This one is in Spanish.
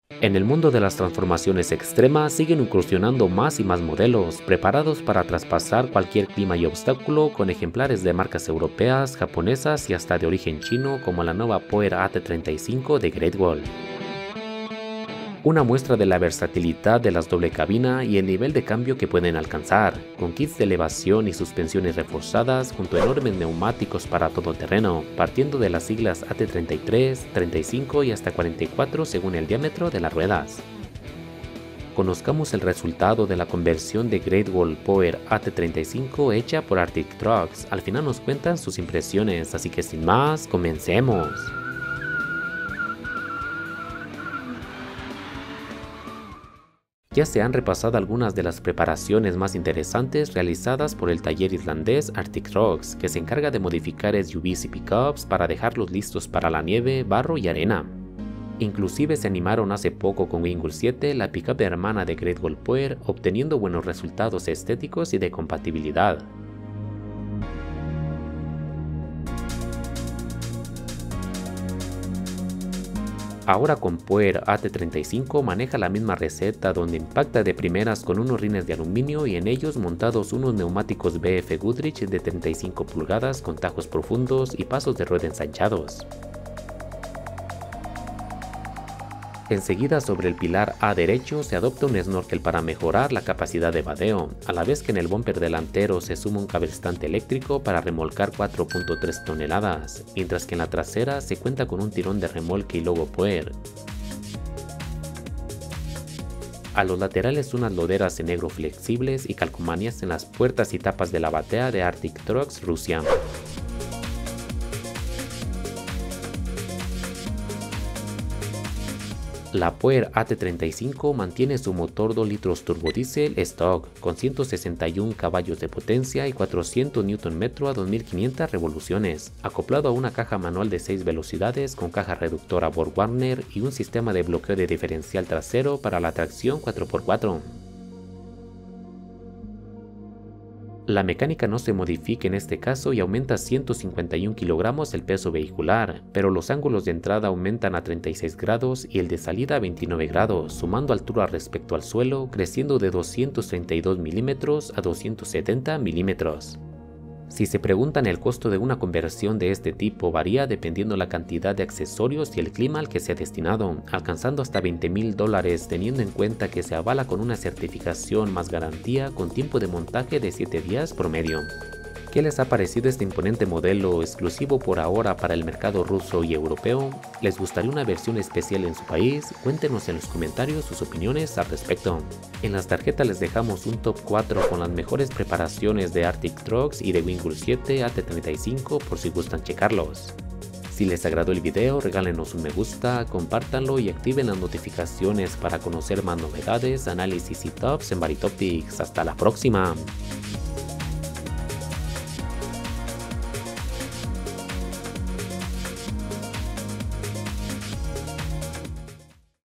En el mundo de las transformaciones extremas siguen incursionando más y más modelos, preparados para traspasar cualquier clima y obstáculo con ejemplares de marcas europeas, japonesas y hasta de origen chino como la nueva Power AT35 de Great Wall. Una muestra de la versatilidad de las doble cabina y el nivel de cambio que pueden alcanzar, con kits de elevación y suspensiones reforzadas junto a enormes neumáticos para todo terreno, partiendo de las siglas AT33, 35 y hasta 44 según el diámetro de las ruedas. Conozcamos el resultado de la conversión de Great Wall Power AT35 hecha por Arctic Trucks. Al final nos cuentan sus impresiones, así que sin más, comencemos. Ya se han repasado algunas de las preparaciones más interesantes realizadas por el taller islandés Arctic Trucks, que se encarga de modificar SUVs y pickups para dejarlos listos para la nieve, barro y arena. Inclusive se animaron hace poco con Wingull 7, la pickup hermana de Great Wall Power, obteniendo buenos resultados estéticos y de compatibilidad. Ahora con Power AT35 maneja la misma receta donde impacta de primeras con unos rines de aluminio y en ellos montados unos neumáticos BF Goodrich de 35 pulgadas con tajos profundos y pasos de rueda ensanchados. Enseguida sobre el pilar A derecho se adopta un snorkel para mejorar la capacidad de vadeo, a la vez que en el bumper delantero se suma un cabeestante eléctrico para remolcar 4.3 toneladas, mientras que en la trasera se cuenta con un tirón de remolque y logo Power. A los laterales unas loderas en negro flexibles y calcomanías en las puertas y tapas de la batea de Arctic Trucks Rusia. La Power AT35 mantiene su motor 2 litros turbodiesel stock con 161 caballos de potencia y 400 Nm a 2500 revoluciones, acoplado a una caja manual de 6 velocidades con caja reductora BorgWarner y un sistema de bloqueo de diferencial trasero para la tracción 4x4. La mecánica no se modifica en este caso y aumenta 151 kilogramos el peso vehicular, pero los ángulos de entrada aumentan a 36 grados y el de salida a 29 grados, sumando altura respecto al suelo, creciendo de 232 milímetros a 270 milímetros. Si se preguntan, el costo de una conversión de este tipo varía dependiendo la cantidad de accesorios y el clima al que sea destinado, alcanzando hasta $20,000 teniendo en cuenta que se avala con una certificación más garantía con tiempo de montaje de 7 días promedio. ¿Qué les ha parecido este imponente modelo exclusivo por ahora para el mercado ruso y europeo? ¿Les gustaría una versión especial en su país? Cuéntenos en los comentarios sus opiniones al respecto. En las tarjetas les dejamos un top 4 con las mejores preparaciones de Arctic Trucks y de Wingull 7 AT35 por si gustan checarlos. Si les agradó el video, regálenos un me gusta, compártanlo y activen las notificaciones para conocer más novedades, análisis y tops en Varitopics. ¡Hasta la próxima!